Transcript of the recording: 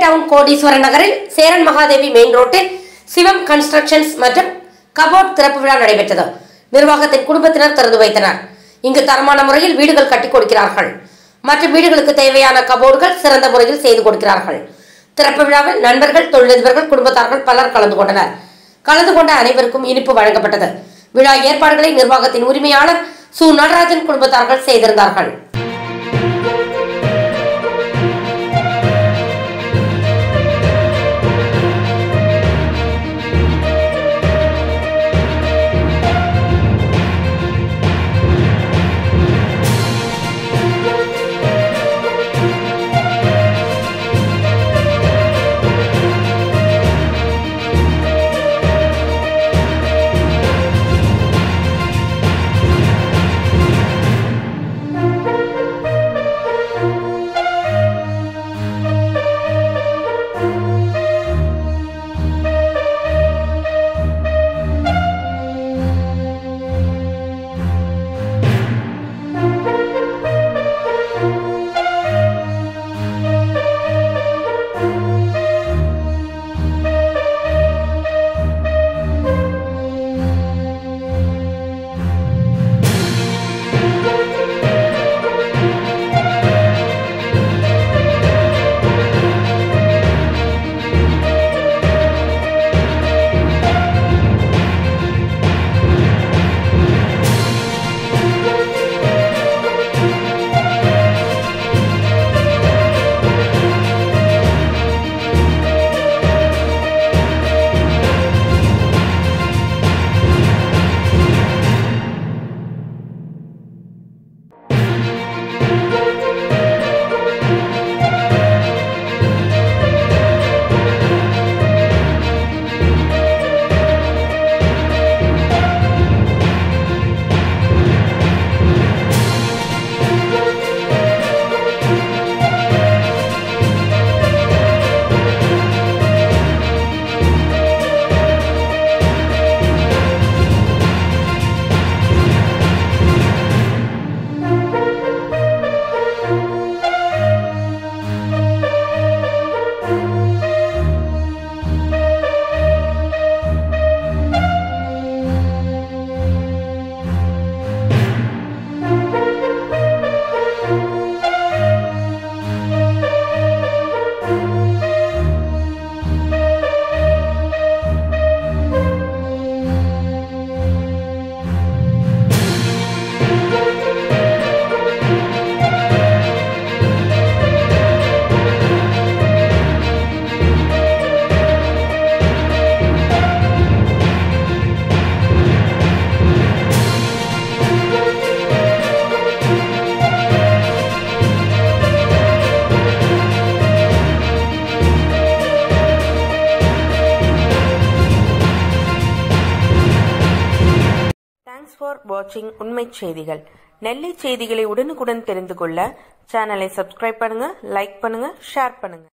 Down கோடீஸ்வரன் நகரில் Cheran Mahadevi main ரோட்டில் சிவம் constructions மற்றும் கபோர்ட் திறப்பு விழா நடைபெற்றது. நிர்வாகத்தின் குடும்பத்தினர் திறந்து வைத்தனர். இங்கு தரமான முறையில் வீடுகள் கட்டிக் கொடுக்கிறார்கள். மற்ற வீடுகளுக்கு தேவையான கபோர்டுகள் சிறந்த முறையில் செய்து கொடுக்கிறார்கள். திறப்பு விழாவில் நண்பர்கள், தொழிலதிபர்கள், குடும்பத்தார்கள் பலர் கலந்து கொண்டனர். கலந்து கொண்ட அனைவருக்கும் இனிப்பு வழங்கப்பட்டது. விழா ஏற்பாடுகளை நிர்வாகத்தின் உரிமையாளர் சு நடராஜன் குடும்பத்தார்கள் செய்திருந்தார்கள். Thanks for watching உண்மை செய்திகள். நெல்லை செய்திகளை உடனுக்குடன் தெரிந்து கொள்ள சேனலை சப்ஸ்கிரைப் பண்ணுங்க, லைக் பண்ணுங்க, ஷேர் பண்ணுங்க.